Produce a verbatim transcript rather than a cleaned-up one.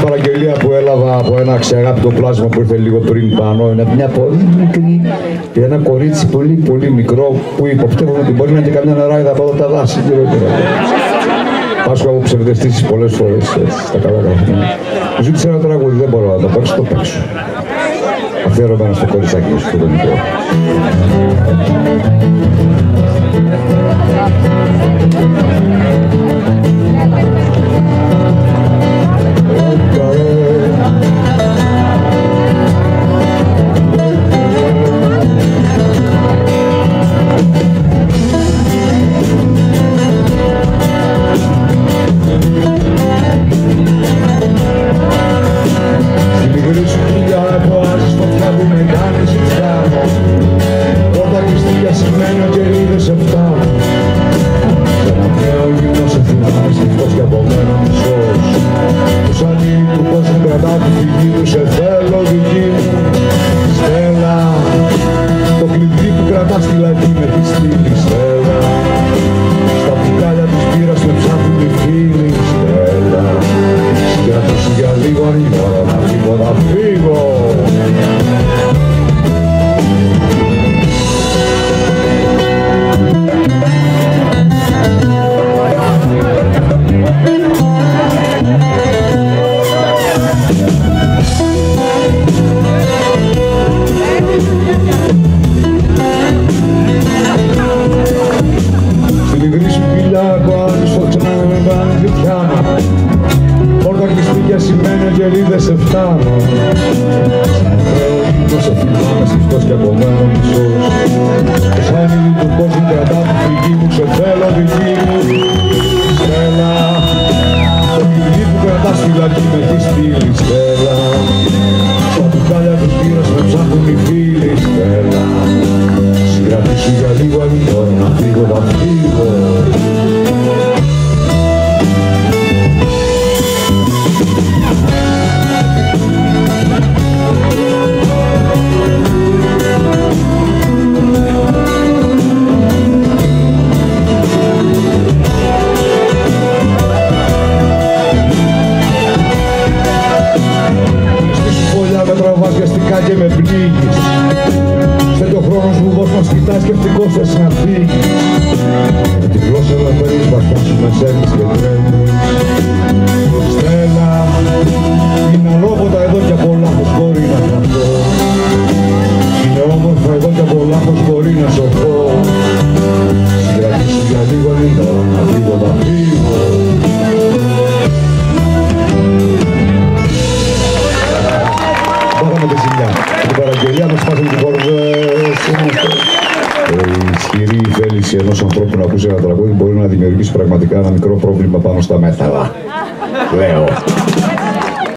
Παραγγελία που έλαβα από ένα αξιαγάπητο πλάσμα που ήρθε λίγο πριν πάνω, είναι μια πολύ μικρή και ένα κορίτσι πολύ πολύ μικρό που υποπτεύω ότι μπορεί να είναι και καμιά νεράιδα από εδώ τα δάση. Πάσχω από ψευδεστήσεις πολλές φορές στα καλά καθημερινά. Μου ζήτησε ένα τραγούδι, δεν μπορώ να το παίξω, το παίξω. Αφιερωμένο στο κοριτσάκι σου, το μικρό. Ενός ανθρώπου να ακούσει ένα τραγούδι μπορεί να δημιουργήσει πραγματικά ένα μικρό πρόβλημα πάνω στα μέταλλα. Λέω.